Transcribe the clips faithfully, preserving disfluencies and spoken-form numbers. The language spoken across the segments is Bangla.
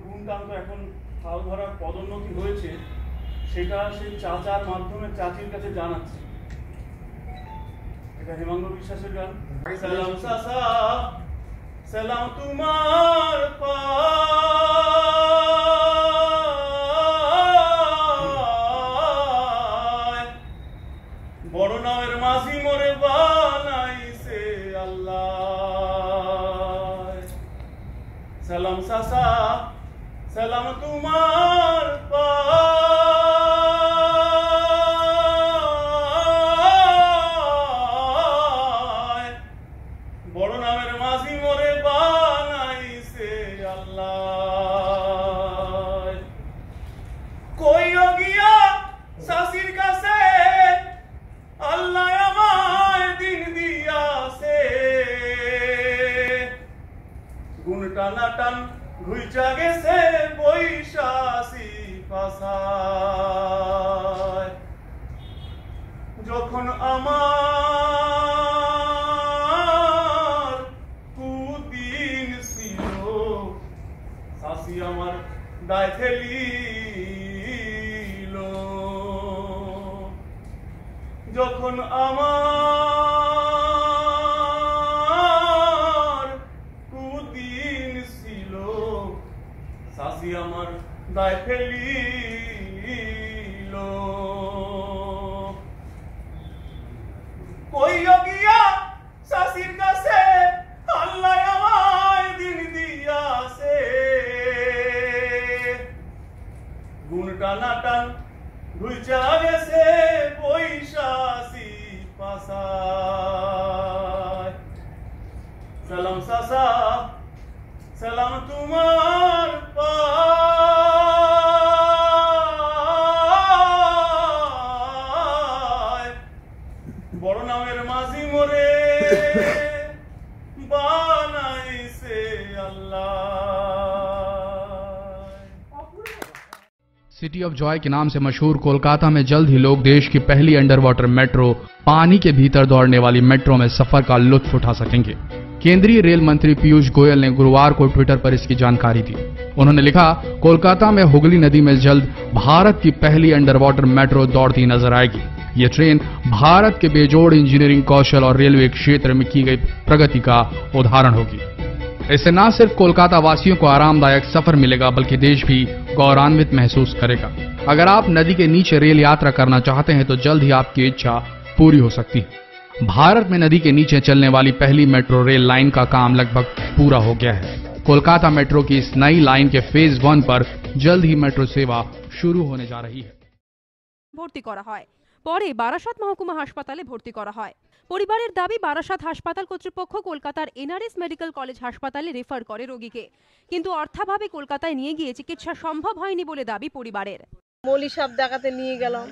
গুণকান্ত এখন হাল ধরার পদোন্নতি হয়েছে সেটা সেই চাচার মাধ্যমে চাচির কাছে জানাচ্ছে। এটা হেমাঙ্গ বিশ্বাসের গান। সালাম চাচা সালাম তোমার পায়, বড় নামের মাঝি মোরে বানাইছে আল্লাহ। সালাম চাচা সালাম তোমার পায়, বড় নামের মাঝি মোরে বানাইছে আল্লাহ। কইও গিয়া শাশির কাছে আল্লাহ আমায় দিন দিয়াছে, গুণ টানা টান ঘুইচা গেছে বৈশাসী পাশায়। যখন আমার কুদিন ছিল শাশি আমার দায় ফেলিল, যখন আমার কুদিন ছিল শাশি আমার দায় ফেলিল। কইও গিয়া শাশির কাছে আল্লাহ আমায় দিন দিয়াছে, গুণ টানা টান ঘুইচা গেছে বৈশাসী পাশায়। সালাম চাচা সালাম তোমার পায়, বড় নামের মাঝি মোরে বানাইছে আল্লাহ। सिटी ऑफ जॉय के नाम से मशहूर कोलकाता में जल्द ही लोग देश की पहली अंडर वाटर मेट्रो, पानी के भीतर दौड़ने वाली मेट्रो में सफर का लुत्फ उठा सकेंगे। केंद्रीय रेल मंत्री पीयूष गोयल ने गुरुवार को ट्विटर पर इसकी जानकारी दी। उन्होंने लिखा, कोलकाता में हुगली नदी में जल्द भारत की पहली अंडर वाटर मेट्रो दौड़ती नजर आएगी। ये ट्रेन भारत के बेजोड़ इंजीनियरिंग कौशल और रेलवे क्षेत्र में की गई प्रगति का उदाहरण होगी। इससे न सिर्फ कोलकाता वासियों को आरामदायक सफर मिलेगा, बल्कि देश भी गौरवान्वित महसूस करेगा। अगर आप नदी के नीचे रेल यात्रा करना चाहते हैं तो जल्द ही आपकी इच्छा पूरी हो सकती है। भारत में नदी के नीचे चलने वाली पहली मेट्रो रेल लाइन का काम लगभग पूरा हो गया है। कोलकाता मेट्रो की इस नई लाइन के फेज वन पर जल्द ही मेट्रो सेवा शुरू होने जा रही है। ভর্তি করা হয়, পরে বারাসাত মহকুমা হাসপাতালে ভর্তি করা হয়। পরিবারের দাবি, বারাসাত হাসপাতাল কর্তৃপক্ষ কলকাতার এনআরএস মেডিকেল কলেজ হাসপাতালে রেফার করে রোগীকে, কিন্তু অর্থাভাবে কলকাতায় নিয়ে গিয়ে চিকিৎসা সম্ভব হয়নি বলে দাবি পরিবারের। মলি সাহেব দেখাতে নিয়ে গেলাম,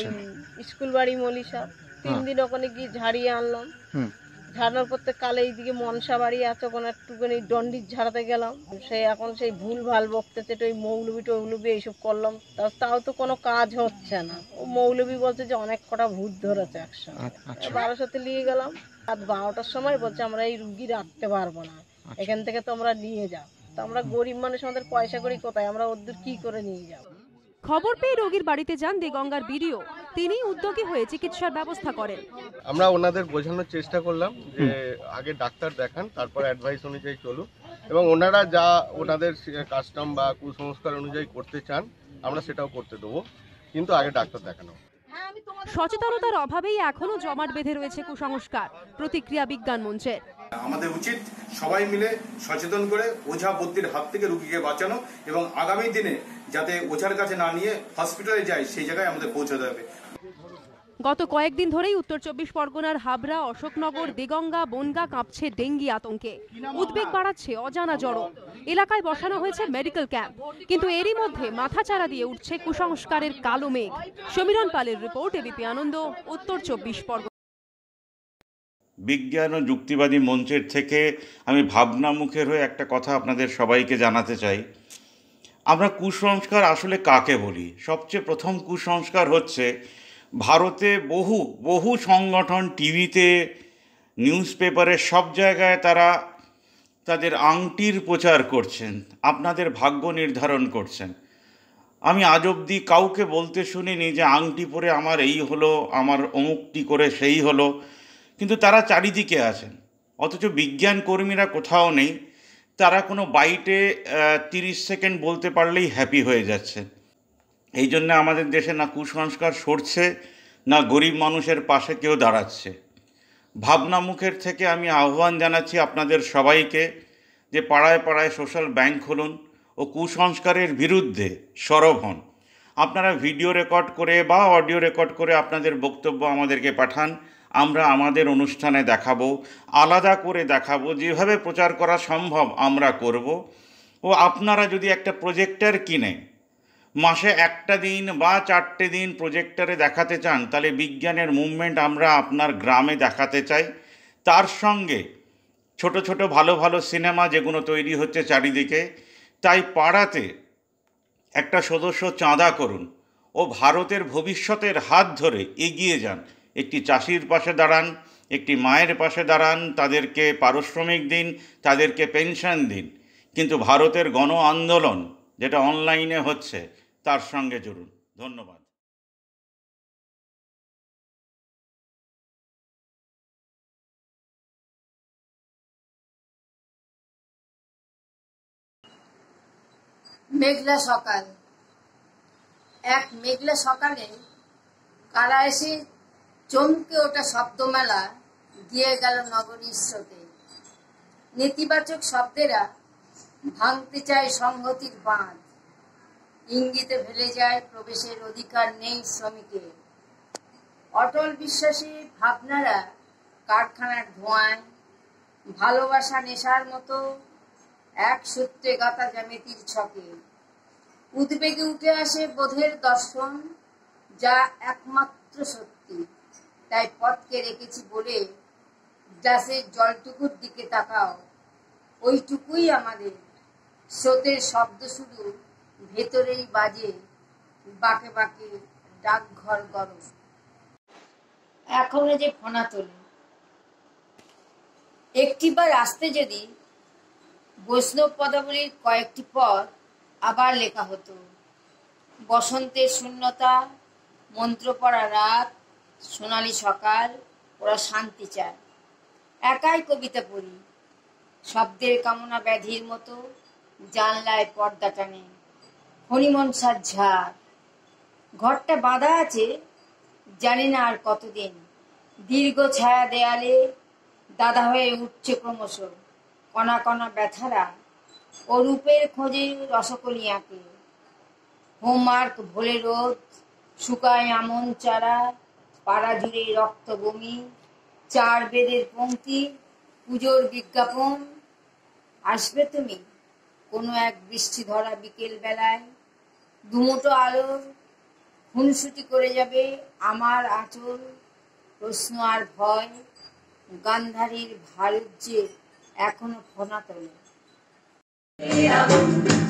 স্কুল বাড়ি মলি সাহেব, তিন দিন ওখানে গিয়ে ঝাড়িয়ে আনলাম। ঝাড়ানোর পর কালে এইদিকে মনসা বাড়ি আছে, ওখানে একটুখানি দণ্ডিত ঝাড়াতে গেলাম। সে এখন সেই ভুল ভাল বকতেছে, ওই মৌলবি টৌলবি এইসব করলাম, তাও তো কোনো কাজ হচ্ছে না। ও মৌলবি বলছে যে অনেক কটা ভূত ধরেছে একসঙ্গে। বারাসাতে নিয়ে গেলাম, রাত বারোটার সময় বলছে আমরা এই রুগী রাখতে পারবো না, এখান থেকে তোমরা নিয়ে যাও। তো আমরা গরিব মানুষ, আমাদের পয়সা করি কোথায়, আমরা ওদের কি করে নিয়ে যাবো। খবর পেয়ে রোগীর বাড়িতে যান দেগঙ্গার বিডিও, তিনি উদ্যোগী হয়ে চিকিৎসার ব্যবস্থা করেন। আমরা ওনাদের বোঝানোর চেষ্টা করলাম যে আগে ডাক্তার দেখান, তারপর অ্যাডভাইস অনুযায়ী চলুন, এবং ওনারা যা ওনাদের কাস্টম বা কুসংস্কার অনুযায়ী করতে চান আমরা সেটাও করতে দেবো, কিন্তু আগে ডাক্তার দেখানো। সচেতনতার অভাবেই এখনো জমাট বেঁধে রয়েছে কুসংস্কার, প্রতিক্রিয়া বিজ্ঞান মঞ্চের। আমাদের উচিত সবাই মিলে সচেতন করে ওঝা বদ্যির হাত থেকে রোগীকে বাঁচানো, এবং আগামী দিনে যাতে ওঝার কাছে না নিয়ে হসপিটালে যায় সেই জায়গায় আমাদের পৌঁছাতে হবে। গত কয়েকদিন ধরেই উত্তর চব্বিশ পরগনার হাবড়া, অশোকনগর, দেগঙ্গা, বনগা কাঁপছে ডেঙ্গি আতঙ্কে। উদ্বেগ বাড়াচ্ছে অজানা জড়ো। এলাকায় বসানো হয়েছে মেডিকেল ক্যাম্প, কিন্তু এরই মধ্যে মাথাচাড়া দিয়ে উঠছে কুসংস্কারের কালো মেঘ। সমীরণ পালের রিপোর্ট, এবিপি আনন্দ, উত্তর চব্বিশ পরগনা। বিজ্ঞান ও যুক্তিবাদী মঞ্চের থেকে আমি ভাবনা মুখের হয়ে একটা কথা আপনাদের সবাইকে জানাতে চাই। আমরা কুসংস্কার আসলে কাকে বলি? সবচেয়ে প্রথম কুসংস্কার হচ্ছে ভারতে বহু বহু সংগঠন টিভিতে, নিউজ পেপারে, সব জায়গায় তারা তাদের আংটির প্রচার করছেন, আপনাদের ভাগ্য নির্ধারণ করছেন। আমি আজ অবধি কাউকে বলতে শুনিনি যে আংটি পরে আমার এই হলো, আমার অমুকটি করে সেই হলো, কিন্তু তারা চারিদিকে আছেন। অথচ বিজ্ঞান কর্মীরা কোথাও নেই, তারা কোনো বাইটে তিরিশ সেকেন্ড বলতে পারলেই হ্যাপি হয়ে যাচ্ছে। এই জন্য আমাদের দেশে না কুসংস্কার সরছে, না গরিব মানুষের পাশে কেউ দাঁড়াচ্ছে। ভাবনা মুখের থেকে আমি আহ্বান জানাচ্ছি আপনাদের সবাইকে যে পাড়ায় পাড়ায় সোশ্যাল ব্যাংক খুলুন ও কুসংস্কারের বিরুদ্ধে সরব হন। আপনারা ভিডিও রেকর্ড করে বা অডিও রেকর্ড করে আপনাদের বক্তব্য আমাদেরকে পাঠান, আমরা আমাদের অনুষ্ঠানে দেখাবো, আলাদা করে দেখাবো, যেভাবে প্রচার করা সম্ভব আমরা করব। ও আপনারা যদি একটা প্রজেক্টর কিনে মাসে একটা দিন বা চারটে দিন প্রজেক্টরে দেখাতে চান, তাহলে বিজ্ঞানের মুভমেন্ট আমরা আপনার গ্রামে দেখাতে চাই। তার সঙ্গে ছোট ছোট ভালো ভালো সিনেমা যেগুলো তৈরি হচ্ছে চারিদিকে, তাই পাড়াতে একটা সদস্য চাঁদা করুন ও ভারতের ভবিষ্যতের হাত ধরে এগিয়ে যান। একটি চাষির পাশে দাঁড়ান, একটি মায়ের পাশে দাঁড়ান, তাদেরকে পারিশ্রমিক দিন, তাদেরকে পেনশন দিন, কিন্তু ভারতের গণ আন্দোলন যেটা অনলাইনে হচ্ছে তার সঙ্গে জড়ুন। ধন্যবাদ। মেঘলা সকাল। এক মেঘলা সকালে কারা এসে চমকে ওঠা শব্দমেলা গিয়ে গেল নগরীর স্রোতে। নেতিবাচক শব্দেরা ভাঙতে চায় সংহতির বাঁধ, ইঙ্গিতে ফেলে যায় প্রবেশের অধিকার নেই শ্রমিকের। অটল বিশ্বাসী ভাবনারা কারখানার ধোঁয়ায়, ভালোবাসা নেশার মতো এক সূত্রে গাঁথা জ্যামিতির ছকে। উদ্বেগে উঠে আসে বোধের দর্শন, যা একমাত্র সত্যি। তাই পথকে রেখেছি বলে গ্লাসের জলটুকুর দিকে তাকাও, ওইটুকুই আমাদের। স্রোতের শব্দ শুধু ভেতরেই বাজে, বাঁকে বাঁকে ডাকঘর গরম। এখনো যে ফোনা তোলে একটিবার আসতে, যদি বৈষ্ণব পদাবলীর কয়েকটি পদ আবার লেখা হতো। বসন্তের শূন্যতা, মন্ত্র পড়া রাত, সোনালি সকাল, ওরা শান্তি চায়। একাই কবিতা পড়ি, শব্দের কামনা ব্যাধির মতো জানলায় পর্দা টানে হরিমনসার ঝাড়। ঘরটা বাঁধা আছে জানি না আর কতদিন। দীর্ঘ ছায়া দেয়ালে দাদা হয়ে উঠছে ক্রমশ কণা কণা ব্যথারা ও রূপের খোঁজে রসকলি আঁকে। হোমওয়ার্ক ভোলে রোদ, শুকায় আমন চারা, পাড়া জুড়ে রক্ত বমি, চার বেদের পংক্তি, পুজোর বিজ্ঞাপন। আসবে তুমি কোনো এক বৃষ্টি ধরা বিকেল বেলায়, দুমুটো আলোর খুনসুটি করে যাবে আমার আঁচল। প্রশ্ন আর ভয়, গান্ধারীর ভারত যে এখনো ফোনা তোলে।